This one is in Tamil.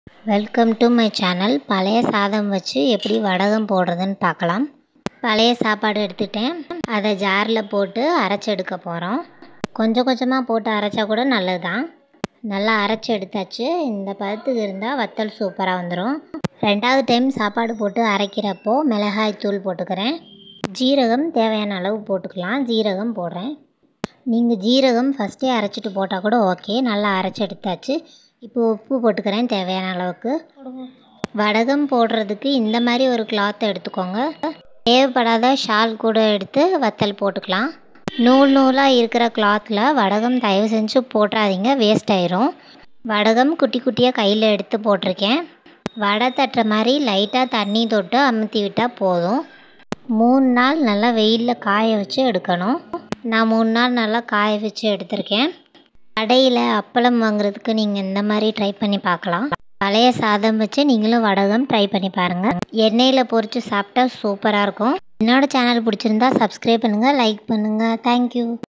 Welcome to my channel. பழைய சாதம் வச்சு எப்படி வடகம் போடுறதுன்னு பார்க்கலாம். பழைய சாப்பாடு எடுத்துட்டேன், அதை ஜாரில் போட்டு அரைச்சி எடுக்க போகிறோம். கொஞ்சம் கொஞ்சமாக போட்டு அரைச்சா கூட நல்லது தான். நல்லா அரைச்சி எடுத்தாச்சு. இந்த பதத்துக்கு இருந்தால் வத்தல் சூப்பராக வந்துடும். ரெண்டாவது டைம் சாப்பாடு போட்டு அரைக்கிறப்போ மிளகாய் தூள் போட்டுக்கிறேன். ஜீரகம் தேவையான அளவு போட்டுக்கலாம். ஜீரகம் போடுறேன். நீங்கள் ஜீரகம் ஃபஸ்ட்டே அரைச்சிட்டு போட்டால் கூட ஓகே. நல்லா அரைச்சி எடுத்தாச்சு. இப்போ உப்பு போட்டுக்கிறேன் தேவையான அளவுக்கு. வடகம் போடுறதுக்கு இந்த மாதிரி ஒரு கிளாத்தை எடுத்துக்கோங்க. தேவைப்படாத ஷால் கூட எடுத்து வத்தல் போட்டுக்கலாம். நூல் நூலாக இருக்கிற கிளாத்தில் வடகம் தயவு செஞ்சு போட்டுறாதீங்க, வேஸ்ட் ஆயிரும். வடகம் குட்டி குட்டியாக கையில் எடுத்து போட்டிருக்கேன். வடை தட்டுற மாதிரி லைட்டாக தண்ணி தொட்டு அமுத்தி விட்டால் போதும். 3 நாள் நல்லா வெயிலில் காய வச்சு எடுக்கணும். நான் 3 நாள் நல்லா காய வச்சு எடுத்திருக்கேன். கடையில் அப்பளம் வாங்குறதுக்கு நீங்கள் இந்த மாதிரி ட்ரை பண்ணி பார்க்கலாம். பழைய சாதம் வச்சு நீங்களும் வடகம் ட்ரை பண்ணி பாருங்கள். எண்ணெயில் பொரித்து சாப்பிட்டா சூப்பராக இருக்கும். என்னோடய சேனல் பிடிச்சிருந்தா சப்ஸ்கிரைப் பண்ணுங்கள், லைக் பண்ணுங்கள். தேங்க்யூ.